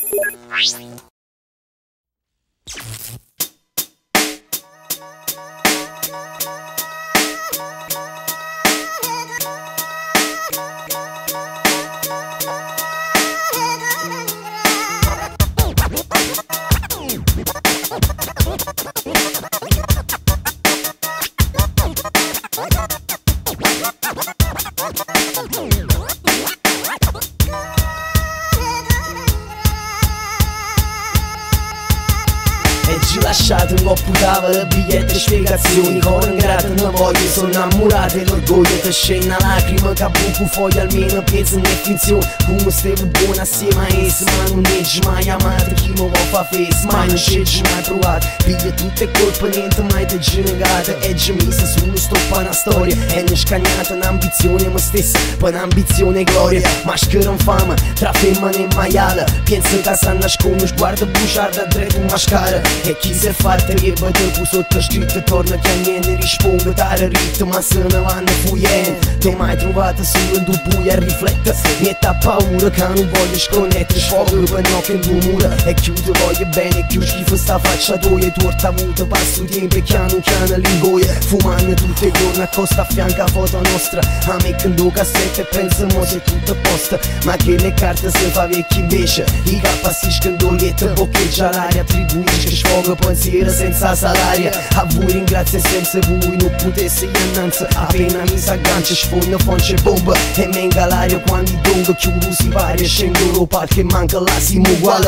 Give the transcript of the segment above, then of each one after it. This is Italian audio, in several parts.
Ci lasciate un coppo tavola, biglietti e spiegazioni. Con un grato non voglio, sono innamorato e l'orgoglio ti scende lacrima. Che buco foglia almeno piezza e finzione. Come stevo buono assieme a esse, ma non leggi mai amato. Chi mi vuole fa face, mai non scegli mai provato. Piglia tutte colpe, niente mai ti generato. E già messa su uno stoppa una storia. E non scagnata un'ambizione me stessa, per un'ambizione e gloria. Maschera in fama, tra femmine e maiale. Penso che sta nascondo, sguardo bugiardo a dritto un mascara. E chi si è fatta rieba dopo sottoscritto torna che a niente risponde dare ritmo ma se ne vanno fuggendo. Ti mai trovato solo in due buie a riflettere. Niente ha paura che non voglio sconnettere. Sfogo per no che in due mura. E chiudo voglio bene, chiudo schifo sta faccia d'oia. Torta avuta passo tempo e piano l'ingoia. Fumando tutti i giorni a costa a fianco a foto nostra. A me che in due cassette e penso mo se tutto a posto. Ma che le carte si fa vecchi invece. I capassisci che in doglietta boccheggia l'aria. Attribuisci sfogo pensiero senza salario. A voi ringrazio senza voi non potessi innanzi. Appena mi s'aggancia sfondo fonce bomba. E menga l'aria quando i dongo chiudo si varia. Scendo Europa che manca là siamo uguali.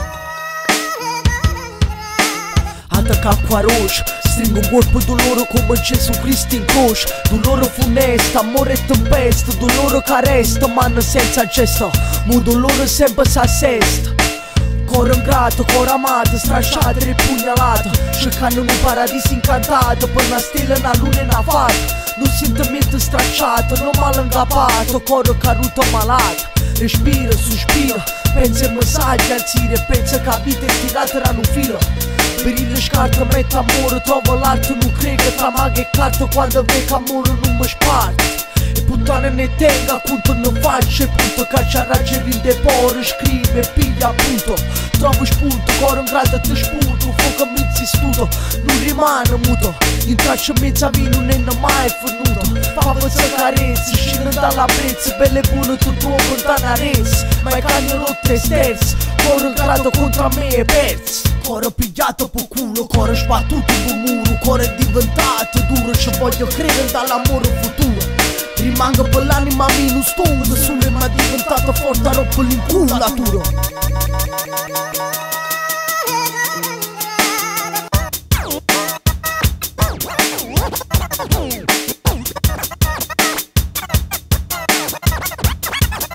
Attacca qua roș, stringo un corpo dolore come Gesù Cristo in croce. Dolore funesta, amore e tempesta. Dolore che resta, mano senza gesto. Mu dolore sempre s'assesta. Coro ingrato, coro amato, strasciato e pugnalato. Cercando un paradiso incantato, per una stella, una luna e una fata. Non sentimento stracciato, non mal incapato. Coro caruto malato, respira, sospira. Pensa ai messaggi al tiro, pensa che la vita è tirata da un filo. Per il scarto metto amore, trovo l'altro, non credo tra maga e carto. Quando vedo amore non mi sparte. E puttane ne tenga conto non faccio. E punto che c'ha ragione in depore. Scrive, piglia appunto. Trovo spunto, coro in grado ti sputo. Fuoco mizzi studo, non rimane muto. In traccia mezza vino non è mai venuto. Favo se carezze, scende dalla prezza. Belle buone tutto lontana res. Ma i cani rotte e sterzi. Coro in grado contro me e persi. Coro pigliato per culo, coro sbattuto per muro. Coro è diventato duro, ci voglio credere dall'amore futuro. Rimango per l'anima minus studo. Sulle ma è diventato forte, rompo l'inculatura.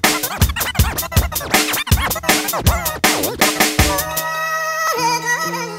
Yeah.